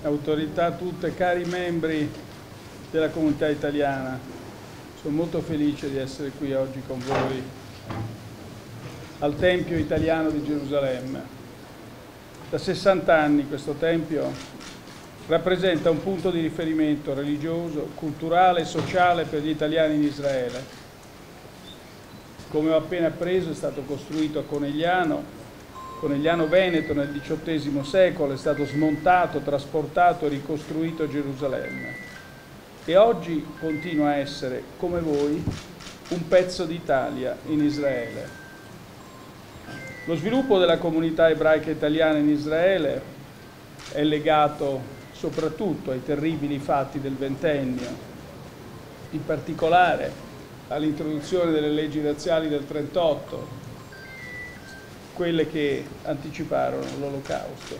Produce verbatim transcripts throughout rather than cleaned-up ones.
autorità tutte, cari membri della comunità italiana, sono molto felice di essere qui oggi con voi al Tempio italiano di Gerusalemme. Da sessanta anni questo Tempio rappresenta un punto di riferimento religioso, culturale e sociale per gli italiani in Israele. Come ho appena appreso, è stato costruito a Conegliano, Conegliano Veneto nel diciottesimo secolo, è stato smontato, trasportato e ricostruito a Gerusalemme. E oggi continua a essere, come voi, un pezzo d'Italia in Israele. Lo sviluppo della comunità ebraica italiana in Israele è legato soprattutto ai terribili fatti del ventennio, in particolare all'introduzione delle leggi razziali del trentotto, quelle che anticiparono l'Olocausto.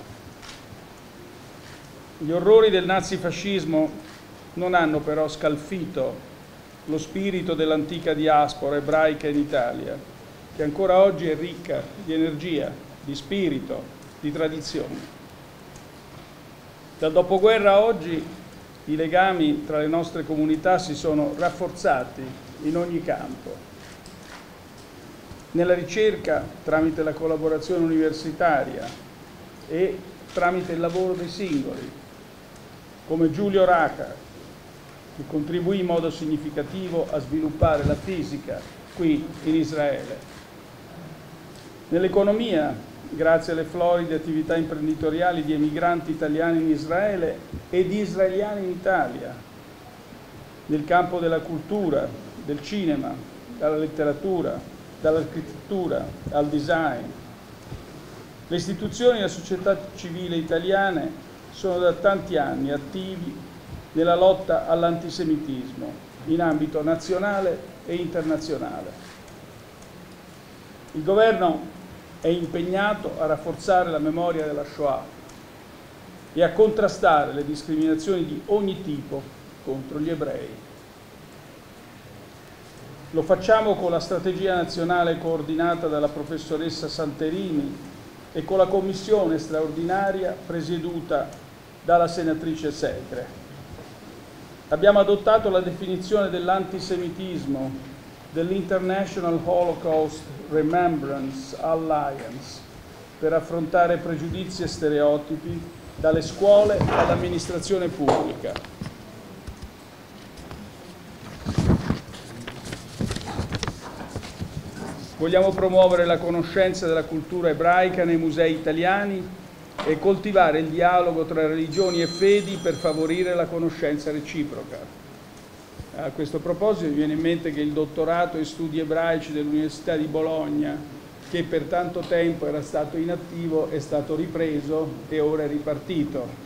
Gli orrori del nazifascismo non hanno però scalfito lo spirito dell'antica diaspora ebraica in Italia, che ancora oggi è ricca di energia, di spirito, di tradizioni. Dal dopoguerra a oggi i legami tra le nostre comunità si sono rafforzati in ogni campo. Nella ricerca, tramite la collaborazione universitaria e tramite il lavoro dei singoli, come Giulio Raca, che contribuì in modo significativo a sviluppare la fisica qui in Israele. Nell'economia, grazie alle floride attività imprenditoriali di emigranti italiani in Israele e di israeliani in Italia. Nel campo della cultura, del cinema, dalla letteratura, dall'architettura al design. Le istituzioni e la società civile italiane sono da tanti anni attivi nella lotta all'antisemitismo in ambito nazionale e internazionale. Il governo è impegnato a rafforzare la memoria della Shoah e a contrastare le discriminazioni di ogni tipo contro gli ebrei. Lo facciamo con la strategia nazionale coordinata dalla professoressa Santerini e con la commissione straordinaria presieduta dalla senatrice Segre. Abbiamo adottato la definizione dell'antisemitismo dell'International Holocaust Remembrance Alliance per affrontare pregiudizi e stereotipi dalle scuole all'amministrazione pubblica. Vogliamo promuovere la conoscenza della cultura ebraica nei musei italiani e coltivare il dialogo tra religioni e fedi per favorire la conoscenza reciproca. A questo proposito mi viene in mente che il dottorato in studi ebraici dell'Università di Bologna, che per tanto tempo era stato inattivo, è stato ripreso e ora è ripartito.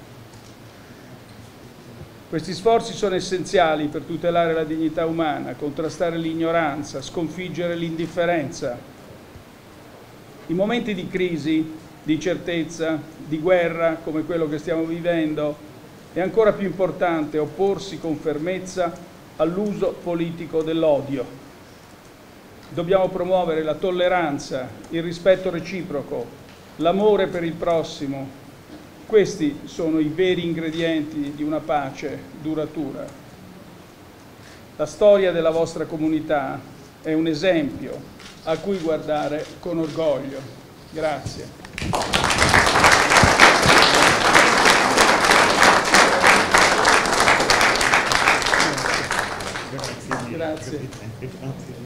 Questi sforzi sono essenziali per tutelare la dignità umana, contrastare l'ignoranza, sconfiggere l'indifferenza. In momenti di crisi, di incertezza, di guerra, come quello che stiamo vivendo, è ancora più importante opporsi con fermezza all'uso politico dell'odio. Dobbiamo promuovere la tolleranza, il rispetto reciproco, l'amore per il prossimo. Questi sono i veri ingredienti di una pace duratura. La storia della vostra comunità è un esempio a cui guardare con orgoglio. Grazie. Grazie. Grazie.